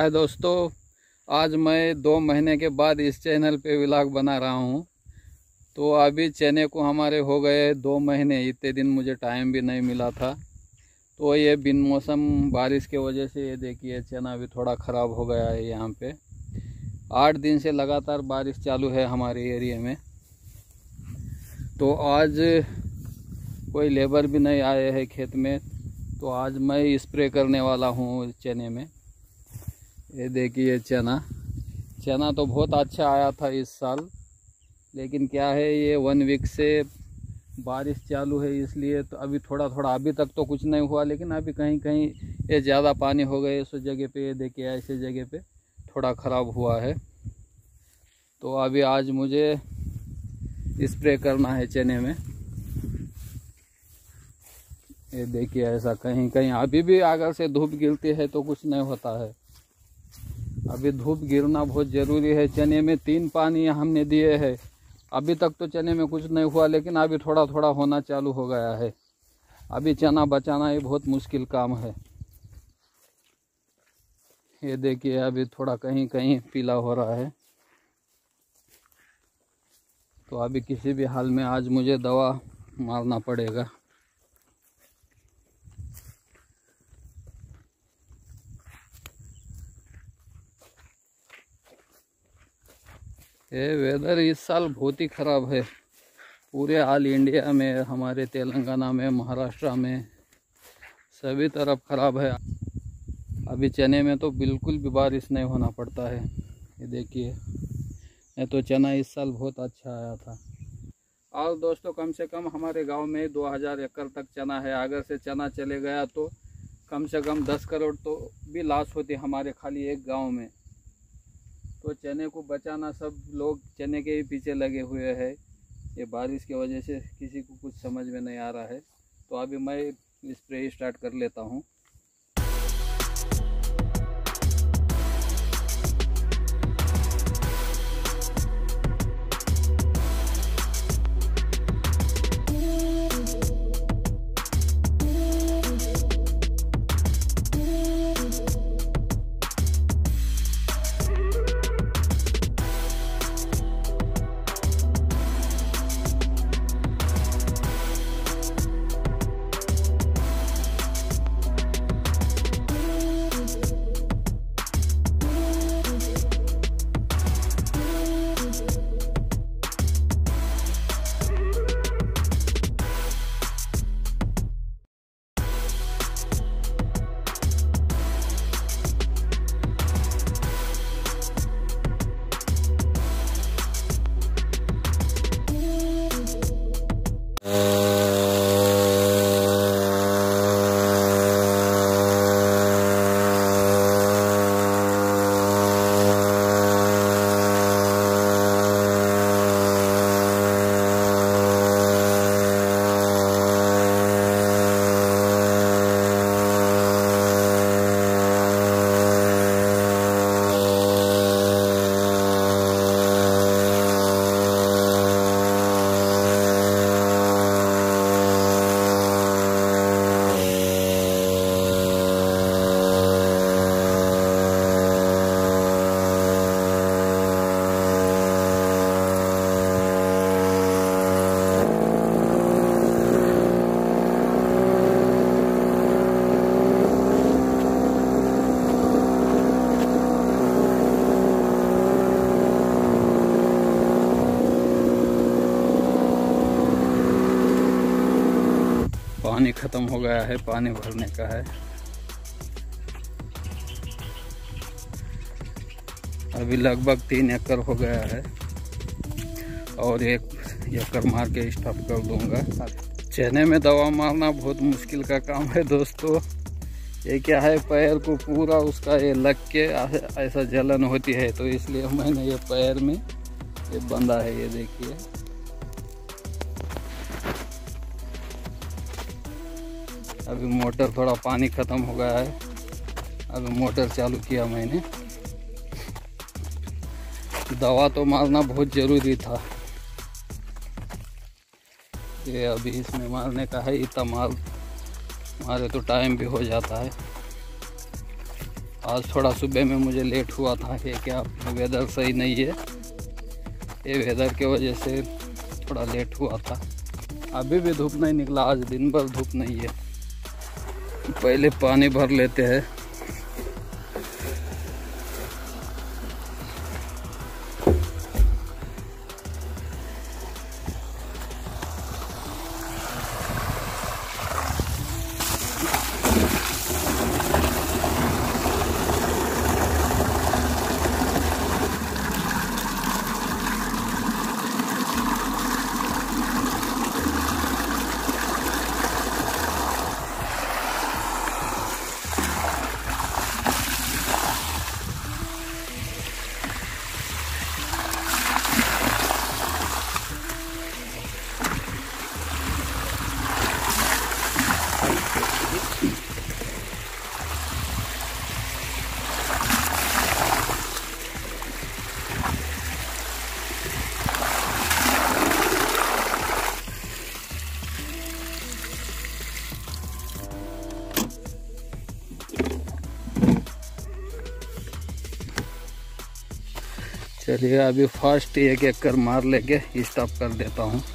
हाय दोस्तों, आज मैं 2 महीने के बाद इस चैनल पे व्लॉग बना रहा हूँ। तो अभी चने को हमारे हो गए 2 महीने। इतने दिन मुझे टाइम भी नहीं मिला था। तो ये बिन मौसम बारिश के वजह से ये देखिए चना भी थोड़ा ख़राब हो गया है। यहाँ पे 8 दिन से लगातार बारिश चालू है हमारे एरिया में। तो आज कोई लेबर भी नहीं आए हैं खेत में, तो आज मैं स्प्रे करने वाला हूँ चने में। ये देखिए चना तो बहुत अच्छा आया था इस साल, लेकिन क्या है ये 1 वीक से बारिश चालू है, इसलिए तो अभी थोड़ा अभी तक तो कुछ नहीं हुआ, लेकिन अभी कहीं कहीं ये ज़्यादा पानी हो गए। इस जगह पे ये देखिए ऐसे जगह पे थोड़ा ख़राब हुआ है। तो अभी आज मुझे स्प्रे करना है चने में। ये देखिए ऐसा कहीं कहीं अभी भी अगर से धूप गिरती है तो कुछ नहीं होता है। अभी धूप गिरना बहुत ज़रूरी है। चने में 3 पानी हमने दिए हैं, अभी तक तो चने में कुछ नहीं हुआ, लेकिन अभी थोड़ा होना चालू हो गया है। अभी चना बचाना ये बहुत मुश्किल काम है। ये देखिए अभी थोड़ा कहीं कहीं पीला हो रहा है। तो अभी किसी भी हाल में आज मुझे दवा मारना पड़ेगा। ये वेदर इस साल बहुत ही ख़राब है। पूरे ऑल इंडिया में, हमारे तेलंगाना में, महाराष्ट्र में, सभी तरफ ख़राब है। अभी चने में तो बिल्कुल भी बारिश नहीं होना पड़ता है। ये देखिए, नहीं तो चना इस साल बहुत अच्छा आया था। और दोस्तों, कम से कम हमारे गांव में 2000 एकड़ तक चना है। अगर से चना चले गया तो कम से कम 10 करोड़ तो भी लॉस होती हमारे खाली एक गांव में। तो चने को बचाना, सब लोग चने के ही पीछे लगे हुए हैं। ये बारिश की वजह से किसी को कुछ समझ में नहीं आ रहा है। तो अभी मैं स्प्रे स्टार्ट कर लेता हूँ। पानी ख़त्म हो गया है, पानी भरने का है। अभी लगभग 3 एकड़ हो गया है और 1 एकड़ मार के स्टॉप कर दूंगा। चने में दवा मारना बहुत मुश्किल का काम है दोस्तों। ये क्या है, पैर को पूरा उसका ये लग के ऐसा जलन होती है, तो इसलिए मैंने ये पैर में ये बंधा है। ये देखिए, अभी मोटर थोड़ा पानी ख़त्म हो गया है। अभी मोटर चालू किया मैंने। दवा तो मारना बहुत ज़रूरी था। ये अभी इसमें मारने का है, इतना मारे तो टाइम भी हो जाता है। आज थोड़ा सुबह में मुझे लेट हुआ था कि क्या वेदर सही नहीं है, ये वेदर के वजह से थोड़ा लेट हुआ था। अभी भी धूप नहीं निकला, आज दिन भर धूप नहीं है। पहले पानी भर लेते हैं। चलिए अभी फास्ट एक एक कर मार लेके स्टॉप कर देता हूँ।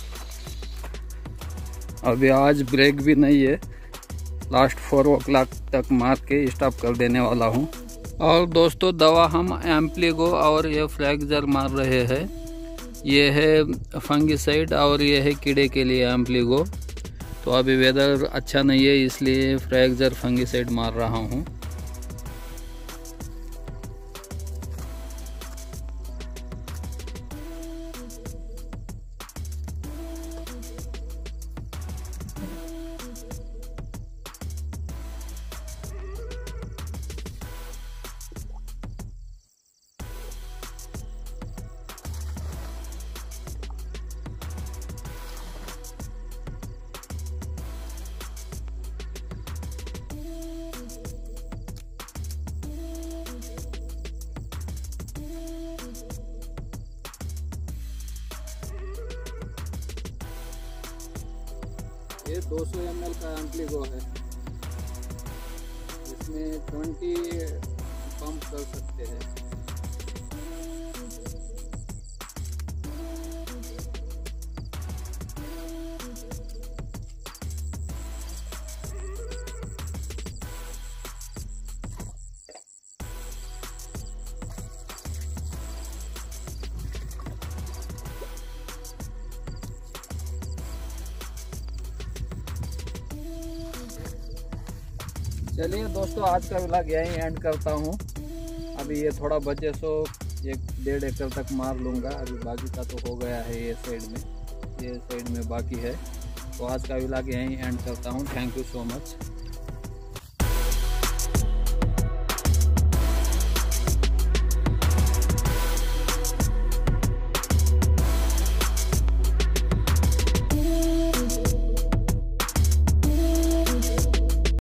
अभी आज ब्रेक भी नहीं है, लास्ट 4 o'clock तक मार के स्टॉप कर देने वाला हूँ। और दोस्तों दवा हम एम्प्लीगो और ये फ्रैक्चर मार रहे हैं। ये है फंगिसाइड और ये है कीड़े के लिए एम्प्लीगो। तो अभी वेदर अच्छा नहीं है इसलिए फ्रैक्चर फंगिसाइड मार रहा हूँ। ये 200 ml का एम्प्लीगो है, इसमें 20 पंप कर सकते हैं। चलिए दोस्तों आज का व्लॉग यहीं एंड करता हूँ। अभी ये थोड़ा बचे सो 1-1.5 एकड़ तक मार लूँगा। अभी बाकी का तो हो गया है, ये साइड में बाकी है। तो आज का व्लॉग यहीं एंड करता हूँ। Thank you so much.